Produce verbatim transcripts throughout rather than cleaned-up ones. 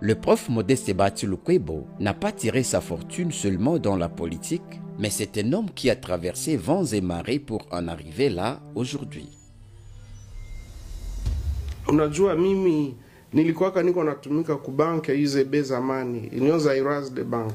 Le prof Modeste Bahati Lukwebo n'a pas tiré sa fortune seulement dans la politique, mais c'est un homme qui a traversé vents et marées pour en arriver là aujourd'hui. Unajua mimi nilikuwa niko natumika ku bank ya U Z B zamani, inyoza Iraz de bank.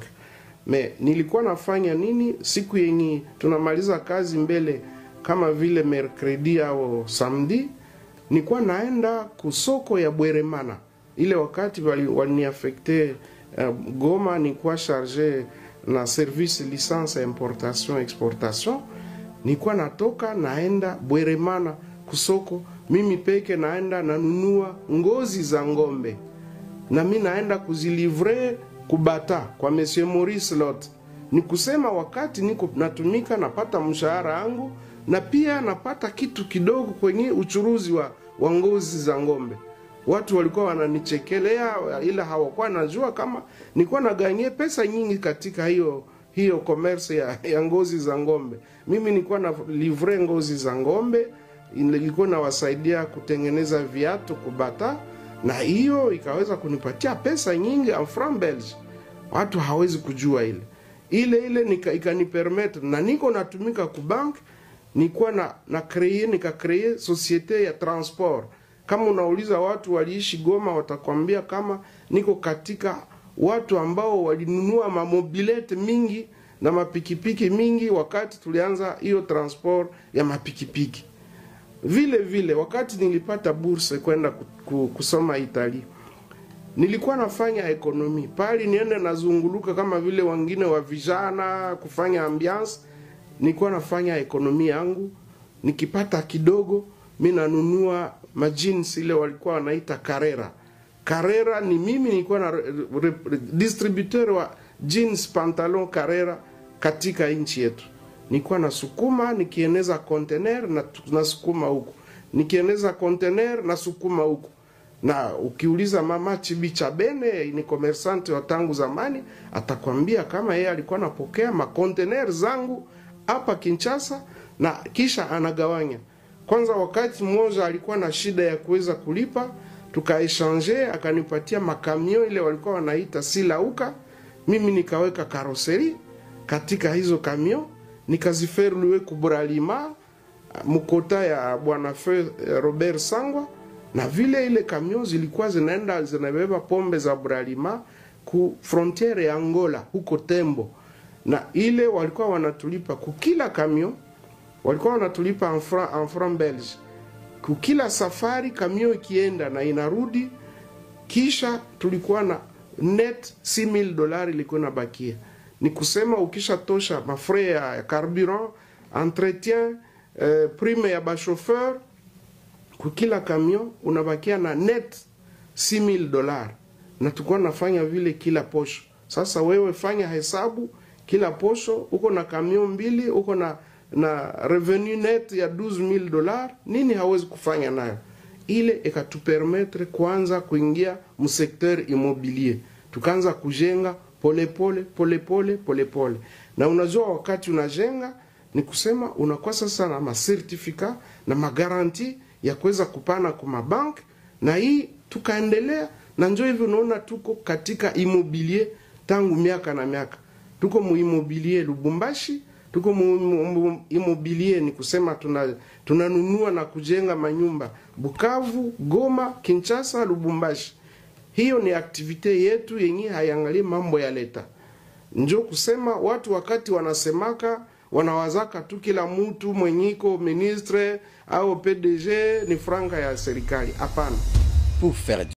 Me nilikuwa nafanya nini siku yenye tunamaliza kazi mbele kama vile mercredi au samedi, nilikuwa naenda kusoko ya Bweremana. Ile wakati waliniaffecte uh, Goma, nilikuwa chargé na service licence importation exportation. Nilikuwa natoka naenda Bweremana kusoko, mimi peke naenda nanunua ngozi za ngombe. Na mimi naenda kuzilivre kubata kwa Monsieur Maurice Lot. Ni kusema wakati niko natumika napata mshahara wangu na pia napata kitu kidogo kwenye uchuruzi wa, wa ngozi za ngombe. Watu walikuwa wananichekelea ila hawakuwa najua kama nilikuwa naganyia pesa nyingi katika hiyo hiyo commerce ya, ya ngozi za ngombe. Mimi nilikuwa na livre ngozi za ngombe, ilikuwa nawasaidia kutengeneza viatu kubata, na hiyo ikaweza kunipatia pesa nyingi en franc belge. Watu hawezi kujua ile. Ile ile nika ikanipermettre na niko natumika ku bank, nilikuwa na na créer nika créer société ya transport. Kama unauliza watu waliishi Goma watakwambia kama niko katika watu ambao walinunua mamobilete mingi na mapikipiki mingi wakati tulianza hiyo transport ya mapikipiki. Vile vile wakati nilipata bursa kwenda kusoma Italia, nilikuwa nafanya ekonomi. Pali niende nazunguluka kama vile wengine wa vijana kufanya ambiance, nilikuwa nafanya ekonomi yangu. Nikipata kidogo mimi nanunua majins ile walikuwa wanaita Carrera. Carrera ni mimi nilikuwa na distributeur wa jeans pantalon Carrera katika nchi yetu. Nilikuwa nasukuma nikieneza container na nasukuma huko. Nikieneza container na sukuma huko. Na ukiuliza mama Chibicha Bene ni commerçant wa tangu zamani, atakwambia kama yeye alikuwa anapokea ma container zangu hapa Kinshasa na kisha anagawanya. Kwanza wakati mmoja alikuwa na shida ya kuweza kulipa, tukaechange, akanipatia makamio ile walikuwa wanaita silauka, mimi nikaweka karoseri katika hizo kamio, nikaziferluwe kubralima mukota ya bwana Fe Robert Sangwa, na vile ile kamio zilikuwa zinaenda zinabeba pombe za bralima ku frontiere ya Angola huko Tembo, na ile walikuwa wanatulipa kukila kamio, walikuwa wanatulipa en franc en franc belge. Kukila safari kamio ikienda na inarudi, kisha tulikuwa na net six mille dollars ilikuwa nabakia. Ni kusema ukisha tosha mafrais ya carburant, entretien, eh, prime ya ba chauffeur, kukila kamio unabakia na net six mille dollars. Na tulikuwa nafanya vile kila posho. Sasa wewe fanya hesabu, kila posho uko na kamio mbili, uko na na revenu net ya douze mille dollars, nini hawezi kufanya nayo? Ile ikatupermettre kwanza kuingia mu secteur immobilier. Tukaanza kujenga pole pole pole pole pole pole. Na unajua wakati unajenga ni kusema unakuwa sasa na ma certificat na ma garantie ya kuweza kupana kwa mabank, na hii tukaendelea, na njoo hivi unaona tuko katika immobilier tangu miaka na miaka. Tuko mu immobilier Lubumbashi, tuko mu immobilier ni kusema tuna tunanunua na kujenga manyumba Bukavu, Goma, Kinshasa, Lubumbashi. Hiyo ni activite yetu yenye haiangalie mambo ya leta. Njoo kusema watu wakati wanasemaka wanawazaka tu kila mtu mwenyiko ministre au P D G ni franka ya serikali. Hapana. Pour faire